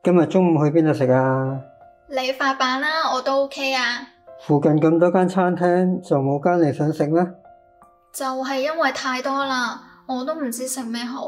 今日中午去邊度食啊？ 你發辦啦，我都 OK 啊。 附近咁多間餐廳，就冇間你想食咩？ 就係因為太多啦，我都唔知食咩好。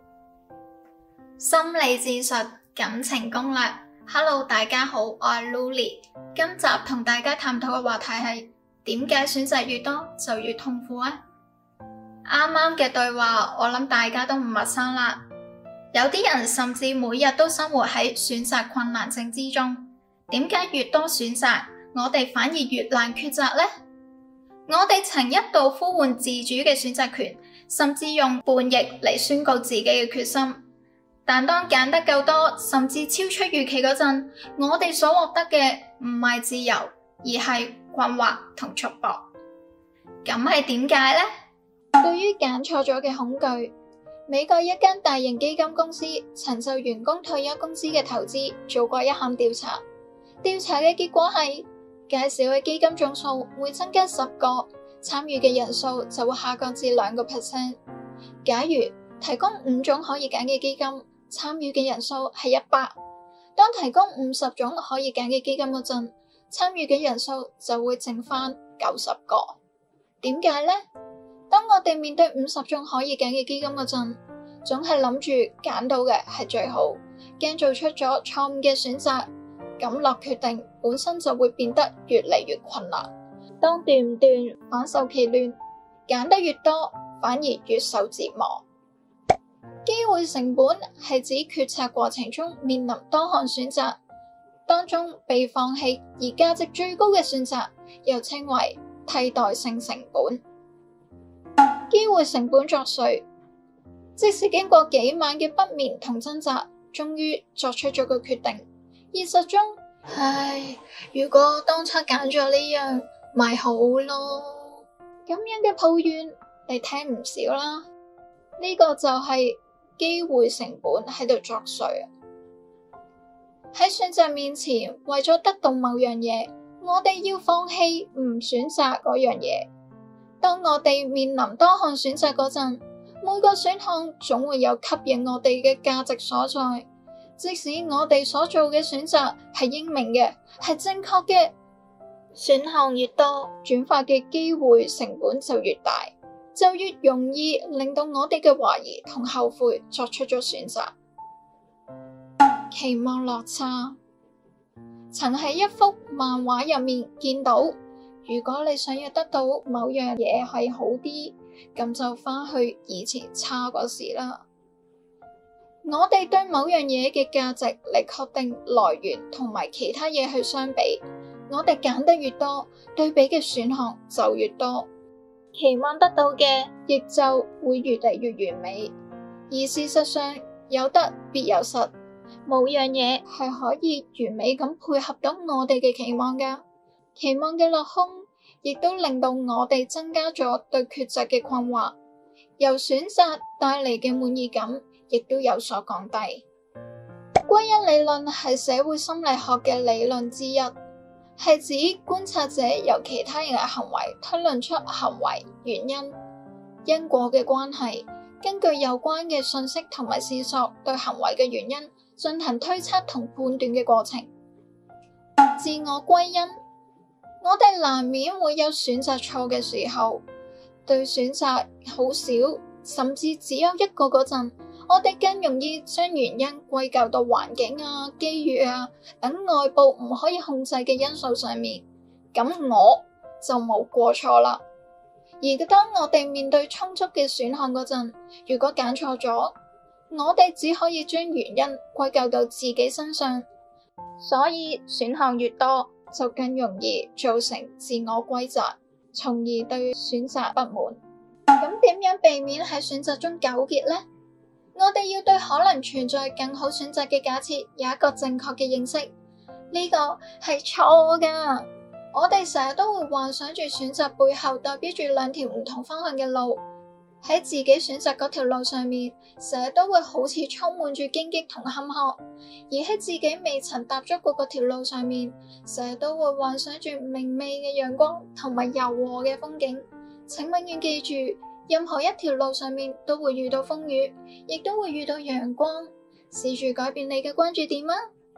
心理戰術，感情攻略。Hello， 大家好，我係 Luli。今集同大家探討嘅話題係點解選擇越多就越痛苦啊？啱啱嘅對話，我諗大家都唔陌生啦。有啲人甚至每日都生活喺選擇困難症之中。點解越多選擇，我哋反而越難抉擇呢？我哋曾一度呼喚自主嘅選擇權，甚至用叛逆嚟宣告自己嘅決心。但當揀得夠多，甚至超出預期嗰陣，我哋所獲得嘅唔係自由，而係困惑同束縛。咁係點解呢？對於揀錯咗嘅恐懼，美國一間大型基金公司曾就員工退休工資嘅投資做過一項調查。調查嘅結果係，介紹嘅基金總數會增加10個，參與嘅人數就會下降至2%。假如提供5種可以揀嘅基金，參與嘅人數係100。當提供50種可以揀嘅基金嗰陣，參與嘅人數就會剩翻90個。點解呢？當我哋面對50種可以揀嘅基金嗰陣，總係諗住揀到嘅係最好，驚做出咗錯誤嘅選擇，咁落決定本身就會變得越嚟越困難。當斷唔斷反受其亂，揀得越多反而越受折磨。機會成本係指決策過程中面臨多項選擇當中被放棄而價值最高嘅選擇，又稱為替代性成本。機會成本作祟，即使經過幾晚嘅不眠同掙扎，終於作出咗個決定。現實中，如果當初揀咗呢樣咪好咯，咁樣嘅抱怨你聽唔少啦。呢個就係機會成本喺度作祟。喺選擇面前，為咗得到某樣嘢，我哋要放棄唔選擇嗰樣嘢。當我哋面臨多項選擇嗰陣，每個選項總會有吸引我哋嘅價值所在。即使我哋所做嘅選擇係英明嘅，係正確嘅，選項越多，轉化嘅機會成本就越大，就越容易令到我哋嘅懷疑同後悔作出咗選擇。期望落差，曾喺一幅漫畫入面見到，如果你想要得到某樣嘢係好啲，咁就返去以前差嗰時啦。我哋對某樣嘢嘅價值嚟確定來源同埋其他嘢去相比，我哋揀得越多，對比嘅選項就越多，期望得到嘅亦就會越嚟越完美。而事實上，有得必有失，冇樣嘢係可以完美咁配合到我哋嘅期望㗎。期望嘅落空，亦都令到我哋增加咗對抉擇嘅困惑，由選擇帶嚟嘅滿意感亦都有所降低。歸因理論係社會心理學嘅理論之一，係指觀察者由其他人嘅行為推論出行為原因、因果嘅關係，根據有關嘅信息同埋線索對行為嘅原因進行推測同判斷嘅過程。自我歸因，我哋難免會有選擇錯嘅時候，對選擇好少甚至只有一個嗰陣，我哋更容易將原因歸咎到環境啊、機遇啊等外部唔可以控制嘅因素上面，咁我就冇過錯啦。而當我哋面對充足嘅選項嗰陣，如果揀錯咗，我哋只可以將原因歸咎到自己身上，所以選項越多，就更容易造成自我歸責，從而對選擇不滿。咁點樣避免喺選擇中糾結呢？我哋要對可能存在更好選擇嘅假設有一個正確嘅認識，呢個係錯㗎。我哋成日都會幻想住選擇背後代表住兩條唔同方向嘅路，喺自己選擇嗰條路上面，成日都會好似充滿住荊棘同坎坷，而喺自己未曾踏足過嗰條路上面，成日都會幻想住明媚嘅陽光同埋柔和嘅風景。請永遠記住，任何一條路上面都會遇到風雨，亦都會遇到陽光。試住改變你嘅關注點啊！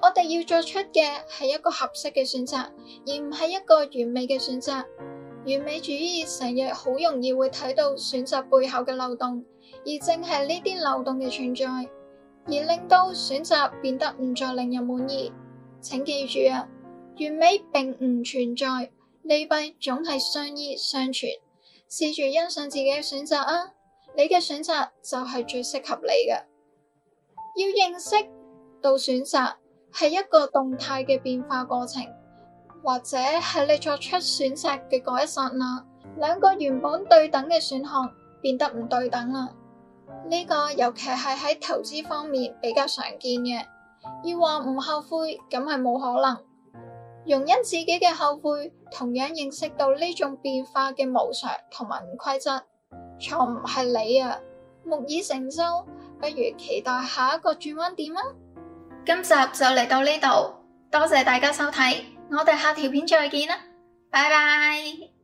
我哋要作出嘅係一個合適嘅選擇，而唔係一個完美嘅選擇。完美主義成日好容易會睇到選擇背後嘅漏洞，而正係呢啲漏洞嘅存在，而令到選擇變得唔再令人滿意。請記住啊，完美並唔存在，利弊總係相依相隨。試住欣賞自己嘅選擇啊，你嘅選擇就係最適合你嘅。要認識到選擇係一個動態嘅變化過程，或者係你作出選擇嘅嗰一剎那，兩個原本對等嘅選項變得唔對等啦。呢個尤其係喺投資方面比較常見嘅。要話唔後悔，咁係冇可能。容忍自己嘅後悔，同樣認識到呢種變化嘅無常同埋唔規則。錯誤係你啊，木已成舟，不如期待下一個轉彎點啊！今集就嚟到呢度，多謝大家收睇，我哋下條片再見啦，拜拜！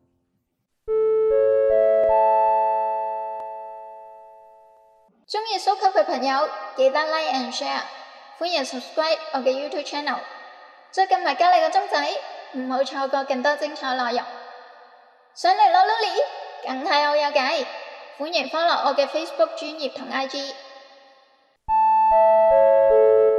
鍾意蘇級嘅朋友記得 like and share， 歡迎 subscribe 我嘅 YouTube channel， 再撳埋隔籬個鐘仔，唔好錯過更多精彩內容。想嚟攞 Luli， 梗係我有計，歡迎 follow 我嘅 Facebook 專頁同 IG。